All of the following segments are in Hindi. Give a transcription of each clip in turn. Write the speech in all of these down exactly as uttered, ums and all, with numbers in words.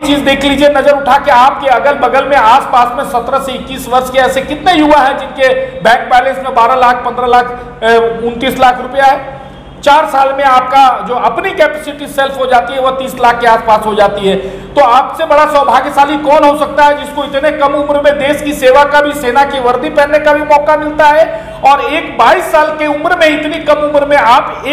चीज देख लीजिए, नजर उठा के आपके अगल बगल में आसपास में सत्रह से इक्कीस वर्ष के ऐसे कितने युवा हैं जिनके बैंक बैलेंस में बारह लाख पंद्रह लाख उनतीस लाख रुपया है। चार साल में आपका जो अपनी कैपेसिटी सेल्फ हो जाती है वह तीस लाख के आसपास हो जाती है। तो आपसे बड़ा सौभाग्यशाली कौन हो सकता है जिसको इतने कम उम्र में देश की सेवा का भी, सेना की वर्दी पहनने का भी मौका मिलता है। और एक बाईस साल की उम्र में, इतनी कम उम्र में आप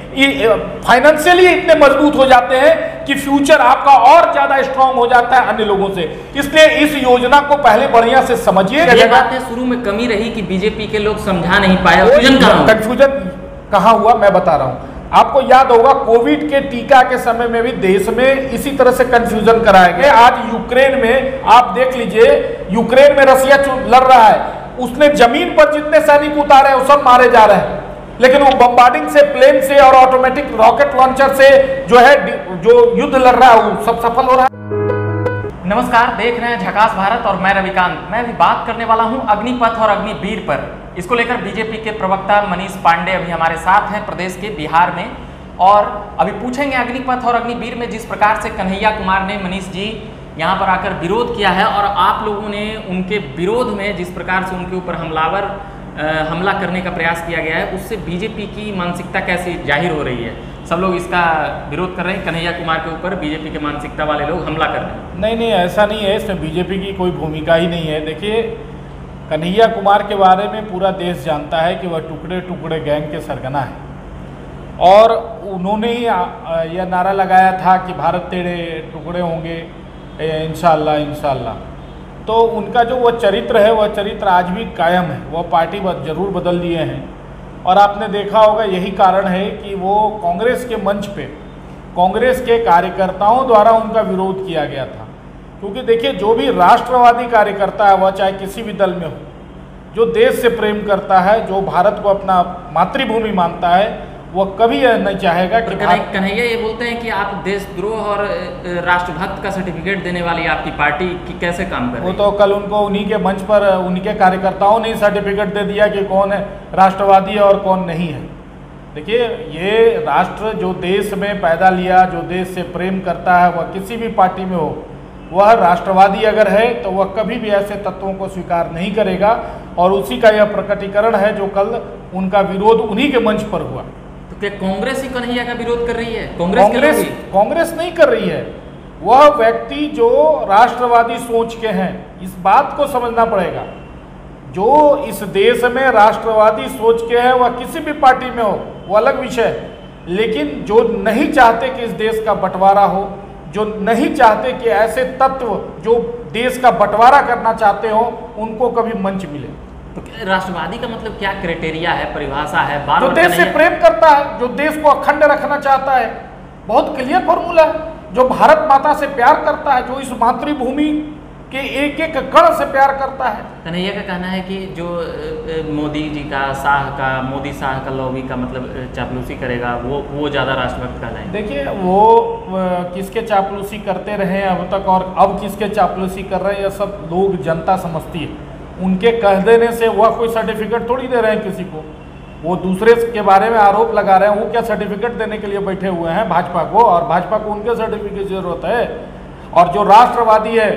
एक फाइनेंशियली इतने मजबूत हो जाते हैं कि फ्यूचर आपका और ज्यादा स्ट्रांग हो जाता है अन्य लोगों से। इसलिए इस योजना को पहले बढ़िया से समझिए। ये बात है शुरू में कमी रही कि बीजेपी के लोग समझा नहीं पाए, कंफ्यूजन कहाँ हुआ मैं बता रहा हूं। आपको याद होगा कोविड के टीका के समय में भी देश में इसी तरह से कंफ्यूजन कराए गए। आज यूक्रेन में आप देख लीजिए, यूक्रेन में रसिया लड़ रहा है, उसने जमीन पर जितने सैनिक उतारे हैं वो सब मारे जा रहे हैं, लेकिन वो बम्बार्डिंग से, प्लेन से और ऑटोमेटिक रॉकेट लॉन्चर से जो है जो युद्ध लड़ रहा है वो सब सफल हो रहा है। नमस्कार, देख रहे हैं झकास भारत और मैं रविकांत। मैं अभी बात करने वाला हूं अग्निपथ और अग्निवीर पर। इसको लेकर बीजेपी के प्रवक्ता मनीष पांडे अभी हमारे साथ हैं प्रदेश के बिहार में, और अभी पूछेंगे अग्निपथ और अग्निवीर में जिस प्रकार से कन्हैया कुमार ने, मनीष जी, यहाँ पर आकर विरोध किया है और आप लोगों ने उनके विरोध में जिस प्रकार से उनके ऊपर हमलावर आ, हमला करने का प्रयास किया गया है, उससे बीजेपी की मानसिकता कैसे जाहिर हो रही है? सब लोग इसका विरोध कर रहे हैं, कन्हैया कुमार के ऊपर बीजेपी के मानसिकता वाले लोग हमला कर रहे हैं। नहीं नहीं, ऐसा नहीं है, इसमें बीजेपी की कोई भूमिका ही नहीं है। देखिए, कन्हैया कुमार के बारे में पूरा देश जानता है कि वह टुकड़े टुकड़े गैंग के सरगना है, और उन्होंने ही यह नारा लगाया था कि भारत तेरे टुकड़े होंगे इंशाअल्लाह इंशाअल्लाह। तो उनका जो वह चरित्र है वह चरित्र आज भी कायम है। वह पार्टी जरूर बदल दिए हैं, और आपने देखा होगा यही कारण है कि वो कांग्रेस के मंच पे कांग्रेस के कार्यकर्ताओं द्वारा उनका विरोध किया गया था। क्योंकि देखिए, जो भी राष्ट्रवादी कार्यकर्ता है, वह चाहे किसी भी दल में हो, जो देश से प्रेम करता है, जो भारत को अपना मातृभूमि मानता है, वह कभी यह नहीं चाहेगा कि कन्हैया ये बोलते हैं कि आप देशद्रोह और राष्ट्रभक्त का सर्टिफिकेट देने वाली आपकी पार्टी की कैसे काम कर रही है? वो तो कल उनको उन्हीं के मंच पर उनके कार्यकर्ताओं ने सर्टिफिकेट दे दिया कि कौन है राष्ट्रवादी है और कौन नहीं है। देखिए, ये राष्ट्र जो देश में पैदा लिया, जो देश से प्रेम करता है, वह किसी भी पार्टी में हो, वह राष्ट्रवादी अगर है तो वह कभी भी ऐसे तत्वों को स्वीकार नहीं करेगा। और उसी का यह प्रकटीकरण है जो कल उनका विरोध उन्हीं के मंच पर हुआ। तो क्या कांग्रेस ही कन्हैया का विरोध कर रही है? कांग्रेस कांग्रेस कांग्रेस नहीं कर रही है। वह व्यक्ति जो राष्ट्रवादी सोच के हैं, इस बात को समझना पड़ेगा। जो इस देश में राष्ट्रवादी सोच के हैं वह किसी भी पार्टी में हो, वो अलग विषय है। लेकिन जो नहीं चाहते कि इस देश का बंटवारा हो, जो नहीं चाहते कि ऐसे तत्व जो देश का बंटवारा करना चाहते हो, उनको कभी मंच मिले। तो राष्ट्रवादी का मतलब क्या क्राइटेरिया है, परिभाषा है? जो देश से प्रेम करता है, जो देश को अखंड रखना चाहता है, बहुत क्लियर फॉर्मूला है। जो भारत माता से प्यार करता है, जो इस मातृभूमि के एक एक कण से प्यार करता है। कन्हैया का कहना है कि जो मोदी जी का, शाह का, मोदी शाह का लॉबी का मतलब चापलूसी करेगा, वो वो ज़्यादा राष्ट्रभक्त कहलाएंगे। देखिए, वो किसके चापलूसी करते रहे अब तक और अब किसके चापलूसी कर रहे हैं, यह सब लोग, जनता समझती है। उनके कह देने से वह कोई सर्टिफिकेट थोड़ी दे रहे हैं किसी को। वो दूसरे के बारे में आरोप लगा रहे हैं। वो क्या सर्टिफिकेट देने के लिए बैठे हुए हैं भाजपा को? और भाजपा को उनके सर्टिफिकेट की जरूरत है। और जो राष्ट्रवादी है,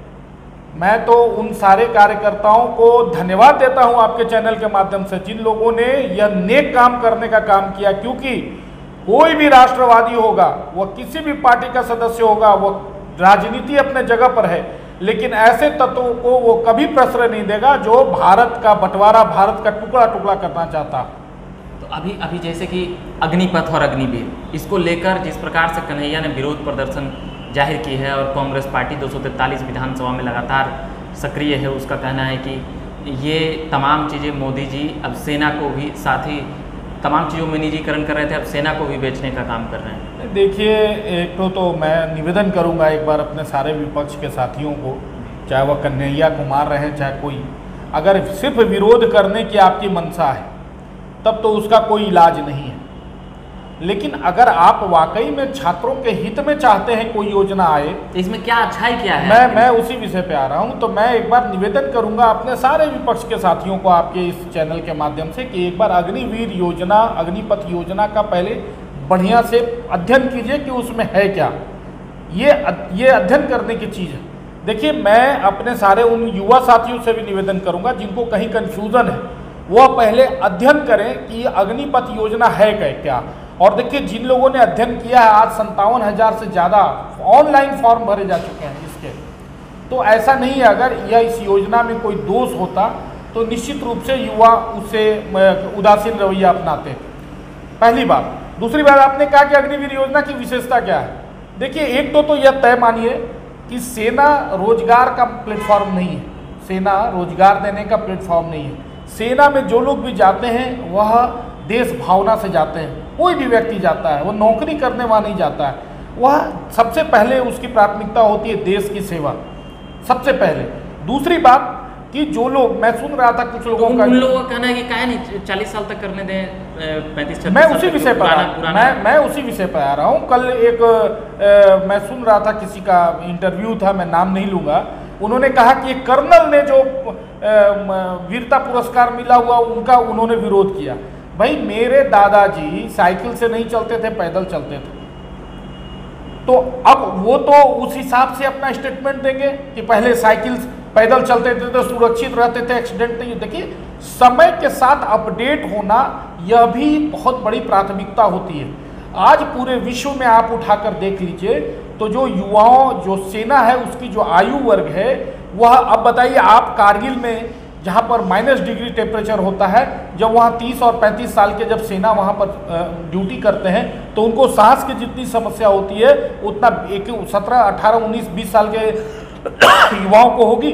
मैं तो उन सारे कार्यकर्ताओं को धन्यवाद देता हूं आपके चैनल के माध्यम से, जिन लोगों ने यह नेक काम करने का काम किया। क्योंकि कोई भी राष्ट्रवादी होगा, वह किसी भी पार्टी का सदस्य होगा, वह राजनीति अपने जगह पर है, लेकिन ऐसे तत्वों को वो कभी प्रश्रय नहीं देगा जो भारत का बंटवारा, भारत का टुकड़ा टुकड़ा करना चाहता। तो अभी अभी जैसे कि अग्निपथ और अग्निवीर, इसको लेकर जिस प्रकार से कन्हैया ने विरोध प्रदर्शन जाहिर की है और कांग्रेस पार्टी दो सौ तैंतालीस विधानसभा में लगातार सक्रिय है, उसका कहना है कि ये तमाम चीज़ें मोदी जी अब सेना को भी, साथ ही तमाम चीज़ों में निजीकरण कर रहे थे, अब सेना को भी बेचने का काम कर रहे हैं। देखिए, एक तो तो मैं निवेदन करूंगा एक बार अपने सारे विपक्ष के साथियों को, चाहे वह कन्हैया कुमार रहे चाहे कोई, अगर सिर्फ विरोध करने की आपकी मंशा है तब तो उसका कोई इलाज नहीं है। लेकिन अगर आप वाकई में छात्रों के हित में चाहते हैं कोई योजना आए, तो इसमें क्या अच्छाई क्या है? मैं मैं उसी विषय पे आ रहा हूं। तो मैं एक बार निवेदन करूंगा अपने सारे विपक्ष के साथियों को आपके इस चैनल के माध्यम से कि एक बार अग्निवीर योजना, अग्निपथ योजना का पहले बढ़िया से अध्ययन कीजिए कि उसमें है क्या। ये ये अध्ययन करने की चीज़ है। देखिए, मैं अपने सारे उन युवा साथियों से भी निवेदन करूंगा जिनको कहीं कंफ्यूजन है, वह पहले अध्ययन करें कि अग्निपथ योजना है क्या। और देखिए, जिन लोगों ने अध्ययन किया है, आज संतावन हजार से ज़्यादा ऑनलाइन फॉर्म भरे जा चुके हैं इसके। तो ऐसा नहीं है, अगर यह इस योजना में कोई दोष होता तो निश्चित रूप से युवा उससे उदासीन रवैया अपनाते। पहली बात। दूसरी बात, आपने कहा कि अग्निवीर योजना की विशेषता क्या है। देखिए, एक तो तो यह तय मानिए कि सेना रोजगार का प्लेटफॉर्म नहीं है, सेना रोजगार देने का प्लेटफॉर्म नहीं है। सेना में जो लोग भी जाते हैं वह देश भावना से जाते हैं। कोई भी व्यक्ति जाता है, वह नौकरी करने वहाँ नहीं जाता है, वह सबसे पहले उसकी प्राथमिकता होती है देश की सेवा, सबसे पहले। दूसरी बात कि जो लोग, मैं सुन रहा था कुछ लोगों तो का, उन लोगों का कहना है कि काहे नहीं चालीस साल तक करने दें, पैंतीस मैं उसी विषय पर मैं मैं उसी विषय पर आ रहा हूँ। कल एक आ, मैं सुन रहा था, किसी का इंटरव्यू था, मैं नाम नहीं लूँगा, उन्होंने कहा कि कर्नल ने जो वीरता पुरस्कार मिला हुआ उनका उन्होंने विरोध किया। भाई, मेरे दादाजी साइकिल से नहीं चलते थे, पैदल चलते थे। तो अब वो तो उस हिसाब से अपना स्टेटमेंट देंगे कि पहले साइकिल पैदल चलते थे तो सुरक्षित रहते थे, एक्सीडेंट नहीं। देखिए, समय के साथ अपडेट होना यह भी बहुत बड़ी प्राथमिकता होती है। आज पूरे विश्व में आप उठाकर देख लीजिए तो जो युवाओं, जो सेना है, उसकी जो आयु वर्ग है वह, अब बताइए आप कारगिल में जहाँ पर माइनस डिग्री टेम्परेचर होता है, जब वहाँ तीस और पैंतीस साल के जब सेना वहाँ पर ड्यूटी करते हैं तो उनको सांस की जितनी समस्या होती है उतना एक सत्रह अठारह उन्नीस बीस साल के युवाओं को होगी।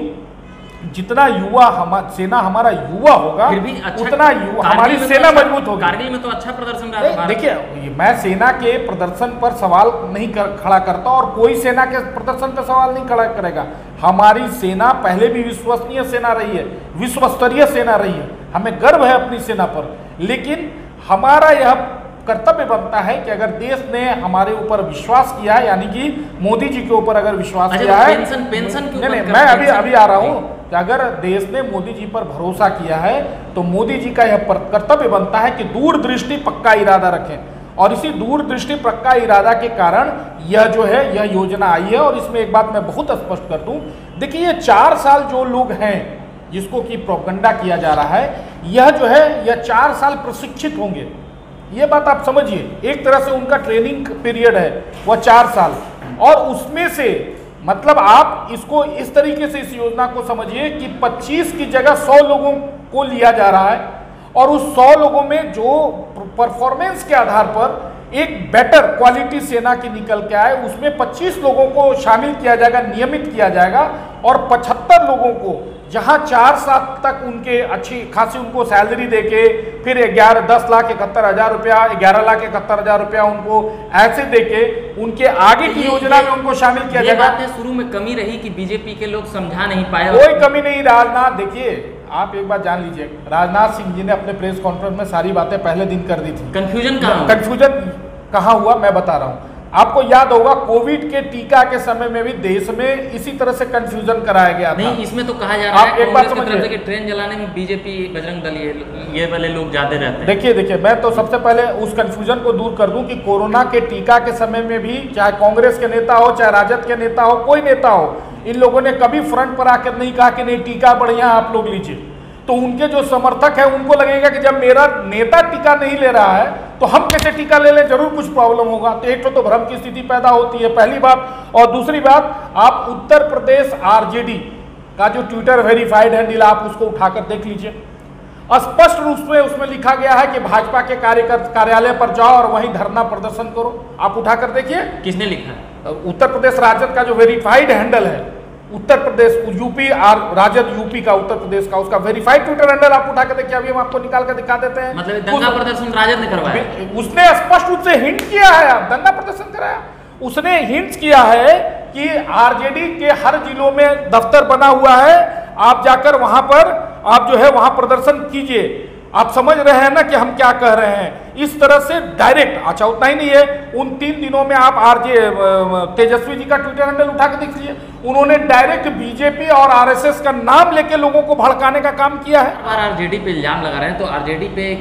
जितना युवा हम सेना हमारा युवा होगा, फिर भी अच्छा, उतना युवा हमारी सेना तो मजबूत होगी। कारगिल में तो अच्छा प्रदर्शन रहा था। देखिए, मैं सेना के प्रदर्शन पर सवाल नहीं कर, खड़ा करता और कोई सेना के प्रदर्शन पर सवाल नहीं खड़ा करेगा। हमारी सेना पहले भी विश्वसनीय सेना रही है, विश्व स्तरीय सेना रही है, हमें गर्व है अपनी सेना पर। लेकिन हमारा यह कर्तव्य बनता है कि अगर देश ने हमारे ऊपर विश्वास किया है, यानी कि मोदी जी के ऊपर अगर विश्वास किया है, पेंशन पेंशन नहीं नहीं मैं अभी अभी आ रहा हूँ कि अगर देश ने मोदी जी पर भरोसा किया है तो मोदी जी का यह कर्तव्य बनता है कि दूरदृष्टि पक्का इरादा रखें। और इसी दूरदृष्टि पक्का इरादा के कारण यह जो है यह योजना आई है। और इसमें एक बात मैं बहुत स्पष्ट कर दूं, देखिए, ये चार साल जो लोग हैं जिसको कि प्रोपगंडा किया जा रहा है, यह जो है यह चार साल प्रशिक्षित होंगे। ये बात आप समझिए, एक तरह से उनका ट्रेनिंग पीरियड है वह चार साल। और उसमें से मतलब आप इसको इस तरीके से इस योजना को समझिए कि पच्चीस की जगह सौ लोगों को लिया जा रहा है और उस सौ लोगों में जो परफॉर्मेंस के आधार पर एक बेटर क्वालिटी सेना की निकल के आए, उसमें पच्चीस लोगों को शामिल किया जाएगा, नियमित किया जाएगा। और पचहत्तर लोगों को जहां चार साल तक उनके अच्छी खासी उनको सैलरी देके, फिर ग्यारह दस लाख इकहत्तर हजार रुपया, ग्यारह लाख इकहत्तर हजार रुपया उनको ऐसे देके उनके आगे की योजना में उनको शामिल किया जाएगा। बातें शुरू में कमी रही कि बीजेपी के लोग समझा नहीं पाए। कोई कमी नहीं। राजनाथ, देखिए आप एक बात जान लीजिए, राजनाथ सिंह जी ने अपने प्रेस कॉन्फ्रेंस में सारी बातें पहले दिन कर दी थी। कंफ्यूजन कहाँ कंफ्यूजन कहाँ हुआ मैं बता रहा हूँ। आपको याद होगा कोविड के टीका के समय में भी देश में इसी तरह से कंफ्यूजन कराया गया था। नहीं, इसमें तो कहा जा रहा है एक बात समझिए कि ट्रेन जलाने में बीजेपी बजरंग दल ये, ये वाले लोग ज्यादा रहते हैं। देखिए देखिए मैं तो सबसे पहले उस कंफ्यूजन को दूर कर दूं कि कोरोना के टीका के समय में भी चाहे कांग्रेस के नेता हो, चाहे राजद के नेता हो, कोई नेता हो, इन लोगों ने कभी फ्रंट पर आकर नहीं कहा कि नहीं टीका बढ़िया आप लोग लीजिए। तो उनके जो समर्थक है उनको लगेगा कि जब मेरा नेता टीका नहीं ले रहा है तो हम कैसे टीका ले लें, जरूर कुछ प्रॉब्लम होगा। तो एक तो भ्रम की स्थिति पैदा होती है, पहली बात। और दूसरी बात, आप उत्तर प्रदेश आरजेडी का जो ट्विटर वेरीफाइड हैंडल आप उसको उठाकर देख लीजिए, स्पष्ट रूप से उसमें लिखा गया है कि भाजपा के कार्यकर्ता कार्यालय पर जाओ और वहीं धरना प्रदर्शन करो। आप उठाकर देखिए किसने लिखा है। उत्तर प्रदेश राजद का जो वेरीफाइड हैंडल है, उत्तर प्रदेश यूपी आर राजद यूपी का उत्तर प्रदेश का, उसका वेरीफाइड ट्विटर हैंडल आप उठा के देखिए, अभी हम आपको निकाल कर दिखा देते हैं। मतलब दंगा प्रदर्शन राजद ने करवाया, उसने स्पष्ट रूप से हिंट किया है। आप दंगा प्रदर्शन कराया, उसने हिंट किया है कि आरजेडी के हर जिलों में दफ्तर बना हुआ है, आप जाकर वहां पर आप जो है वहां प्रदर्शन कीजिए। आप समझ रहे हैं ना कि हम क्या कह रहे हैं। इस तरह से डायरेक्ट, अच्छा उतना ही नहीं है, उन तीन दिनों में आप आरजे तेजस्वी जी का ट्विटर हैंडल उठा के देख लीजिए, उन्होंने डायरेक्ट बीजेपी और आरएसएस का नाम लेके लोगों को भड़काने का काम किया है। आरजेडी पे इल्जाम लगा रहे हैं, तो आरजेडी पे किस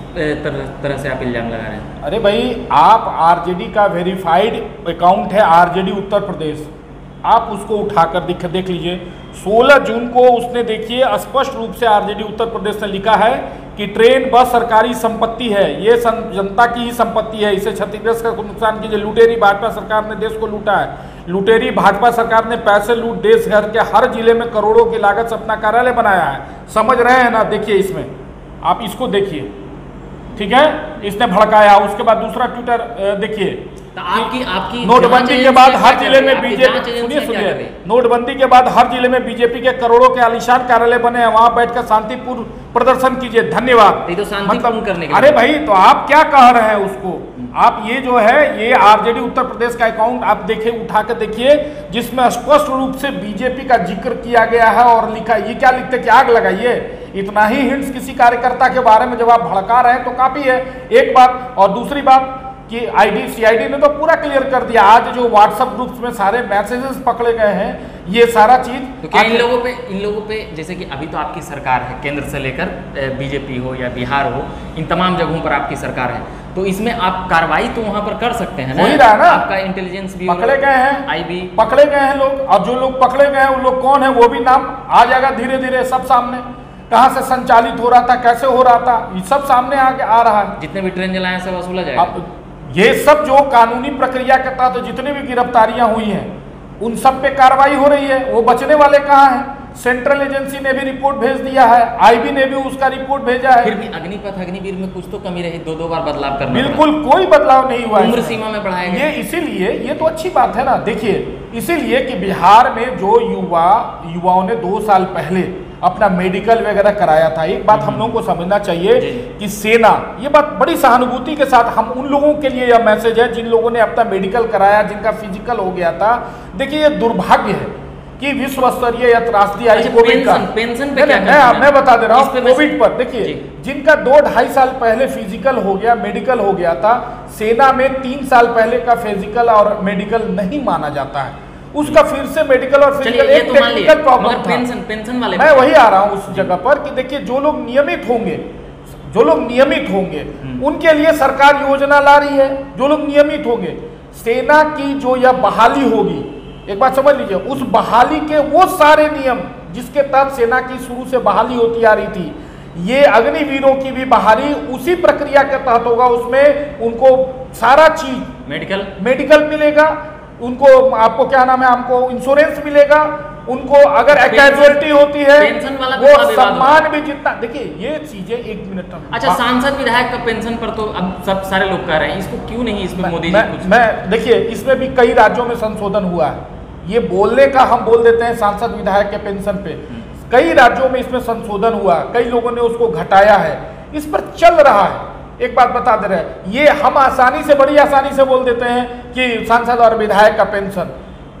तरह तरह से आप इल्जाम लगा रहे हैं? अरे भाई, आप आरजेडी का वेरीफाइड अकाउंट है आरजेडी उत्तर प्रदेश, आप उसको उठाकर देख देख लीजिए। सोलह जून को उसने देखिए स्पष्ट रूप से आरजेडी उत्तर प्रदेश ने लिखा है कि ट्रेन बस सरकारी संपत्ति है, ये जनता की ही संपत्ति है, इसे क्षतिग्रस्त का नुकसान कीजिए। लुटेरी भाजपा सरकार ने देश को लूटा है, लुटेरी भाजपा सरकार ने पैसे लूट देश भर के हर जिले में करोड़ों की लागत से अपना कार्यालय बनाया है। समझ रहे हैं ना? देखिए इसमें, आप इसको देखिए, ठीक है, इसने भड़काया। उसके बाद दूसरा ट्विटर देखिए, तो आपकी आपकी नोटबंदी के बाद हर जिले में बीजेपी, सुनिए सुनिए, नोटबंदी के बाद हर जिले में बीजेपी के करोड़ों के आलीशान कार्यालय बने हैं, वहां बैठकर शांतिपूर्ण प्रदर्शन कीजिए। धन्यवाद। तो शांतिपूर्ण करने के, अरे भाई, तो आप क्या कह रहे हैं उसको? आप ये जो है ये आरजेडी उत्तर प्रदेश का अकाउंट आप देखिए, उठा कर देखिए, जिसमें स्पष्ट रूप से बीजेपी का जिक्र किया गया है और लिखा, ये क्या लिखते कि आग लगाइए। इतना ही हिंट्स किसी कार्यकर्ता के बारे में जब आप भड़का रहे हैं तो काफी है, एक बात। और दूसरी बात कि आईडी सीआईडी ने तो पूरा क्लियर कर दिया। आज जो व्हाट्सएप ग्रुप्स में सारे मैसेजेस पकड़े गए हैं, ये सारा चीज तो क्या इन लोगों पे इन लोगों पे जैसे कि अभी तो आपकी सरकार है, केंद्र से लेकर बीजेपी हो या बिहार हो, इन तमाम जगहों पर आपकी सरकार है, तो इसमें आप कार्रवाई तो वहां पर कर सकते हैं ना? हो ही रहा है ना, आपका इंटेलिजेंस भी पकड़े गए हैं, आईबी पकड़े गए हैं लोग, और जो लोग पकड़े गए हैं वो लोग कौन है वो भी नाम आ जाएगा धीरे धीरे सब सामने। कहां से संचालित हो रहा था, कैसे हो रहा था, ये सब सामने आगे आ रहा है। जितने भी ट्रेन चलाए सब वसूला जाएगा। ये सब जो कानूनी प्रक्रिया के तहत तो जितने भी गिरफ्तारियां हुई हैं उन सब पे कार्रवाई हो रही है। वो बचने वाले कहाँ हैं? सेंट्रल एजेंसी ने भी रिपोर्ट भेज दिया है, आईबी ने भी उसका रिपोर्ट भेजा है। फिर भी अग्निपथ अग्निवीर में कुछ तो कमी रही, दो दो बार बदलाव करना। बिल्कुल कोई बदलाव नहीं हुआ, उम्र सीमा में बढ़ाया गया। ये इसीलिए, ये तो अच्छी बात है ना। देखिए, इसीलिए कि बिहार में जो युवा युवाओं ने दो साल पहले अपना मेडिकल वगैरह कराया था, एक बात हम लोगों को समझना चाहिए कि सेना, ये बात बड़ी सहानुभूति के साथ हम उन लोगों के लिए यह मैसेज है जिन लोगों ने अपना मेडिकल कराया, जिनका फिजिकल हो गया था। देखिए, ये दुर्भाग्य है कि विश्व स्तरीय अंतर्राष्ट्रीय आई कोविड का पेंशन पे क्या मैं मैं बता दे रहा हूँ कोविड पर। देखिए, जिनका दो ढाई साल पहले फिजिकल हो गया, मेडिकल हो गया था, सेना में तीन साल पहले का फिजिकल और मेडिकल नहीं माना जाता है, उसका फिर से मेडिकल और फिजिकल एक तो टेक्निकल प्रॉब्लम था। पेंशन पेंशन वाले मैं वही आ रहा हूँ उस जगह पर कि देखिए, जो लोग नियमित होंगे जो लोग नियमित होंगे उनके लिए सरकार योजना ला रही है। जो लोग नियमित होंगे, सेना की जो यह बहाली होगी, एक बात समझ लीजिए, उस बहाली के वो सारे नियम जिसके तहत सेना की शुरू से बहाली होती आ रही थी, ये अग्निवीरों की भी बहाली उसी प्रक्रिया के तहत होगा। उसमें उनको सारा चीज मेडिकल मेडिकल मिलेगा, उनको आपको क्या नाम है, हमको इंश्योरेंस मिलेगा, उनको अगर कैजुअलिटी होती है पेंशन वाला वो सम्मान भी जितना। देखिए, ये चीजें एक मिनट में, अच्छा, सांसद विधायक का पेंशन पर तो अब सब सारे लोग कह रहे हैं, इसको क्यों नहीं इसमें मोदी जी कुछ? मैं देखिए, इसमें भी कई राज्यों में संशोधन हुआ है। ये बोलने का हम बोल देते हैं सांसद विधायक के पेंशन पे, कई राज्यों में इसमें संशोधन हुआ, कई लोगों ने उसको घटाया है, इस पर चल रहा है। एक बात बता दे रहे हैं, ये हम आसानी से, बड़ी आसानी से बोल देते हैं कि सांसद और विधायक का पेंशन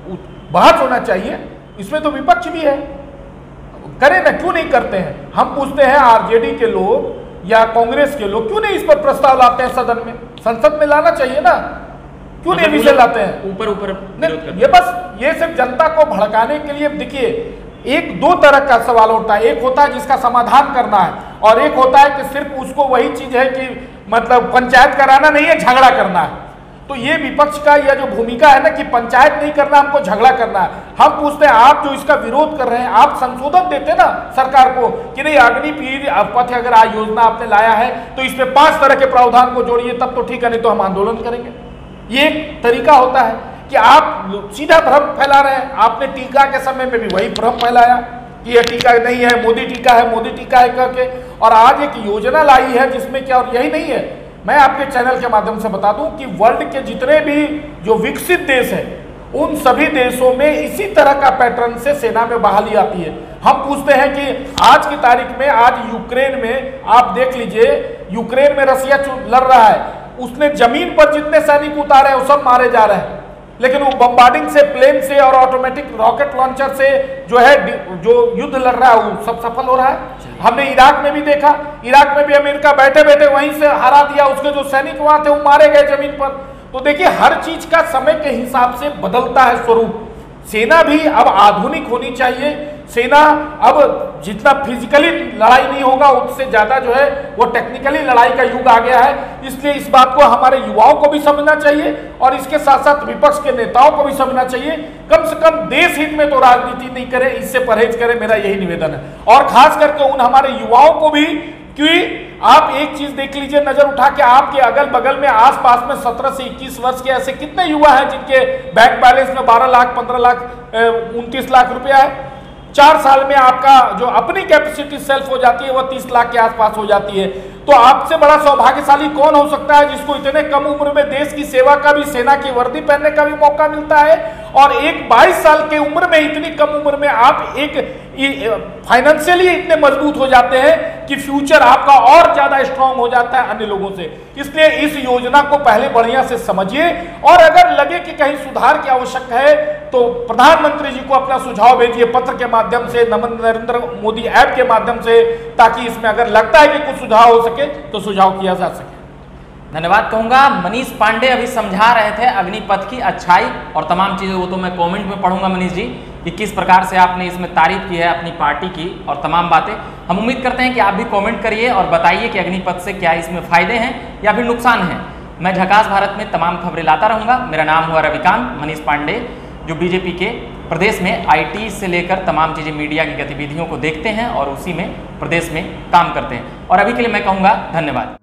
बहस होना चाहिए, इसमें तो विपक्ष भी है, करें ना, क्यों नहीं करते हैं? हम पूछते हैं आरजेडी के लोग या कांग्रेस के लोग क्यों नहीं इस पर प्रस्ताव लाते हैं सदन में? संसद में लाना चाहिए ना, क्यों नहीं विषय लाते हैं? ऊपर ऊपर ये बस ये सिर्फ जनता को भड़काने के लिए। देखिए, एक दो तरह का सवाल होता है, एक होता है जिसका समाधान करना है, और एक होता है कि सिर्फ उसको वही चीज है कि मतलब पंचायत कराना नहीं है, झगड़ा करना है। तो ये विपक्ष का यह जो भूमिका है ना कि पंचायत नहीं करना, हमको झगड़ा करना है। हम पूछते हैं, आप जो इसका विरोध कर रहे हैं, आप संशोधन देते ना सरकार को कि नहीं, अग्निवीर पथ अगर आज योजना आपने लाया है तो इसमें पांच तरह के प्रावधान को जोड़िए, तब तो ठीक है, नहीं तो हम आंदोलन करेंगे। ये एक तरीका होता है कि आप सीधा भ्रम फैला रहे हैं। आपने टीका के समय में भी वही भ्रम फैलाया कि यह टीका नहीं है, मोदी टीका है, मोदी टीका है करके, और आज एक योजना लाई है जिसमें क्या, और यही नहीं है, मैं आपके चैनल के माध्यम से बता दूं कि वर्ल्ड के जितने भी जो विकसित देश हैं, उन सभी देशों में इसी तरह का पैटर्न से सेना में बहाली आती है। हम पूछते हैं कि आज की तारीख में, आज यूक्रेन में आप देख लीजिए, यूक्रेन में रसिया लड़ रहा है, उसने जमीन पर जितने सैनिक उतारे हैं वो सब मारे जा रहे हैं, लेकिन वो बम्बार्डिंग से, प्लेन से और ऑटोमेटिक रॉकेट लॉन्चर से जो है जो युद्ध लड़ रहा है वो सब सफल हो रहा है। हमने इराक में भी देखा, इराक में भी अमेरिका बैठे बैठे वहीं से हरा दिया, उसके जो सैनिक वहां थे वो मारे गए जमीन पर। तो देखिए, हर चीज का समय के हिसाब से बदलता है स्वरूप। सेना भी अब आधुनिक होनी चाहिए, सेना अब जितना फिजिकली लड़ाई नहीं होगा उससे ज्यादा जो है वो टेक्निकली लड़ाई का युग आ गया है। इसलिए इस बात को हमारे युवाओं को भी समझना चाहिए और इसके साथ साथ विपक्ष के नेताओं को भी समझना चाहिए। कम से कम देश हित में तो राजनीति नहीं करें, इससे परहेज करें, मेरा यही निवेदन है। और खास करके उन हमारे युवाओं को भी, क्योंकि आप एक चीज देख लीजिए, नजर उठा के आपके अगल बगल में आसपास में सत्रह से इक्कीस वर्ष के ऐसे कितने युवा हैं जिनके बैंक बैलेंस में बारह लाख पंद्रह लाख उनतीस लाख रुपया है। चार साल में आपका जो अपनी कैपेसिटी सेल्फ हो जाती है वो तीस लाख के आसपास हो जाती है। तो आपसे बड़ा सौभाग्यशाली कौन हो सकता है जिसको इतने कम उम्र में देश की सेवा का भी, सेना की वर्दी पहनने का भी मौका मिलता है। और एक बाईस साल के उम्र में, इतनी कम उम्र में आप एक फाइनेंशियली इतने मजबूत हो जाते हैं कि फ्यूचर आपका और ज्यादा स्ट्रांग हो जाता है अन्य लोगों से। इसलिए इस योजना को पहले बढ़िया से समझिए और अगर लगे कि कहीं सुधार की आवश्यकता है तो प्रधानमंत्री जी को अपना सुझाव भेजिए पत्र के माध्यम से, नरेंद्र मोदी ऐप के माध्यम से, ताकि इसमें अगर लगता है कि कुछ सुझाव हो सके तो सुझाव किया जा सके। धन्यवाद कहूंगा। मनीष पांडे अभी समझा रहे थे अग्निपथ की अच्छाई और तमाम चीजें, वो तो मैं कमेंट में पढ़ूंगा मनीष जी कि किस प्रकार से आपने इसमें तारीफ की है अपनी पार्टी की और तमाम बातें। हम उम्मीद करते हैं कि आप भी कमेंट करिए और बताइए कि अग्निपथ से क्या इसमें फायदे हैं या फिर नुकसान हैं। मैं झकास भारत में तमाम खबरें लाता रहूंगा। मेरा नाम हुआ रविकांत। मनीष पांडे जो बीजेपी के प्रदेश में आईटी से लेकर तमाम चीजें, मीडिया की गतिविधियों को देखते हैं और उसी में प्रदेश में काम करते हैं। और अभी के लिए मैं कहूँगा धन्यवाद।